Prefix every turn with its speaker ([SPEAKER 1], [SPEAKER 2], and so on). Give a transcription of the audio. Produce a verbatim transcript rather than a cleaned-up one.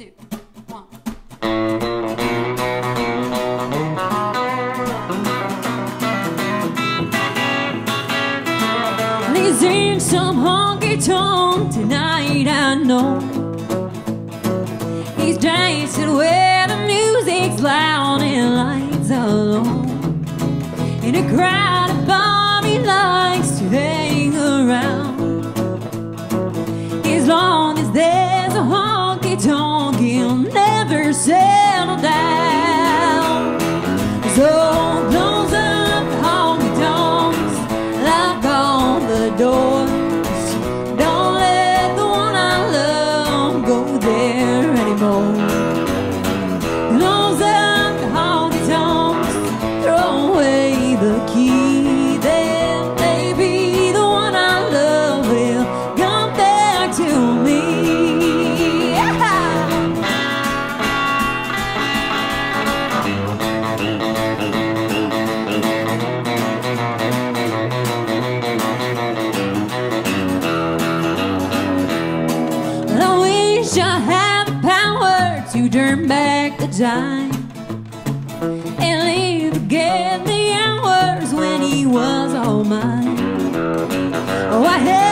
[SPEAKER 1] two, one. They sing some honky tonk tonight, I know. He's dancing where the music's loud and lights are low. In a crowded bar he likes to hang around. As long as there's a honky tonk, he'll never settle down. So close up the honky tonks, lock on the doors. Don't let the one I love go there anymore. Close up the honky tonks, throw away the key. Then maybe the one I love will come back to me. But I wish I had the power to turn back the time and live again the hours when he was all mine. Oh, I had